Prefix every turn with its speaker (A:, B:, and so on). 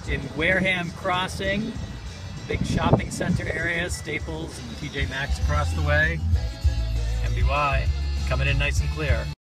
A: in Wareham Crossing. Big shopping center area, Staples and TJ Maxx across the way. MBY, coming in nice and clear.